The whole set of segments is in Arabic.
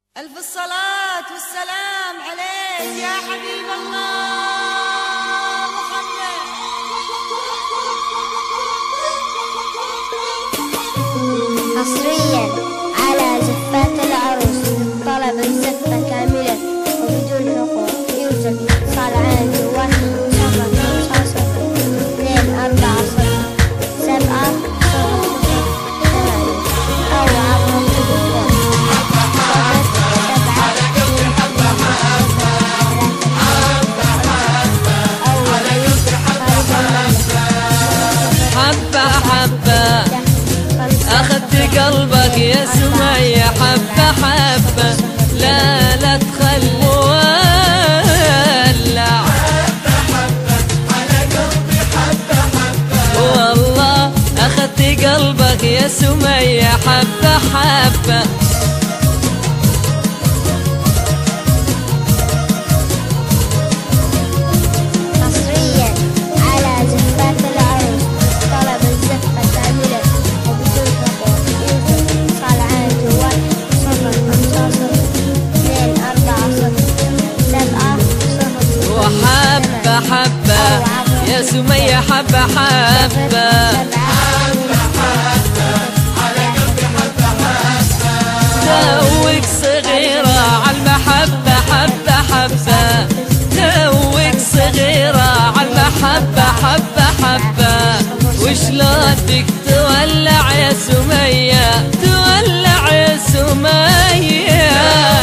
ألف الصلاة والسلام عليك يا حبيب الله محمد. حصريا على زفات العروس، طلب الزفة كاملة وبدون حقوق. يوجد اتصال على الجوال 0524070 أو عبر التليفون. حبة حبة أخذت قلبك يا سمية، حبة حبة لا لا تخلي ولع. والله أخذت قلبك يا سمية، حبة حبة. حبة يا سمية، حبة حبة توك صغيرة عالمحبة، حبة حبة توك صغيرة عالمحبة، حبة حبة. وشلون بك تولع يا سمية، تولع يا سمية.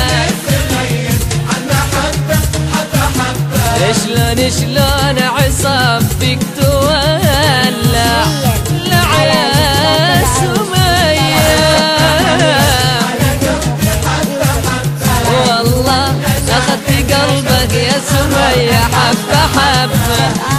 شلون عصام فيك تولع لع يا سمية. والله أخذت قلبك يا سمية، حبة حبة.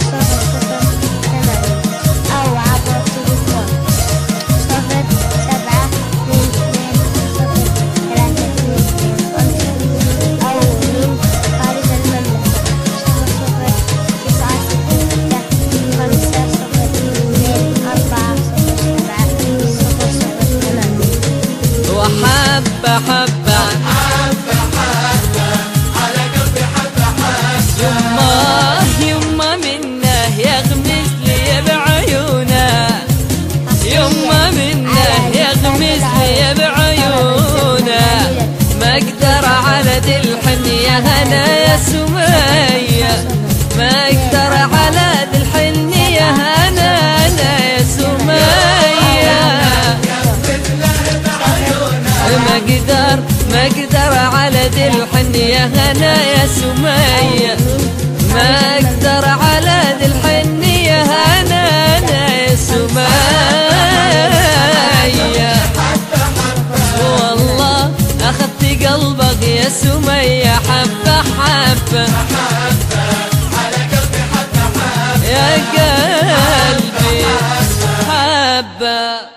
حبة حبة على قلبي، حبة حبة. يما منه يغمز لي بعيونه، يما منه يغمز لي بعيونه. ما اقدر على ذي الحنية هنا يا سمية، ما اقدر على ذي الحنية هنا يا سمية. ما اقدر على ذي الحنية هنا يا سمية، ما اقدر على ذي الحنية هنا يا سمية. والله أخذت قلبك يا سمية، حبة حبة على قلبي، حبة حبة يا قلبي حبة.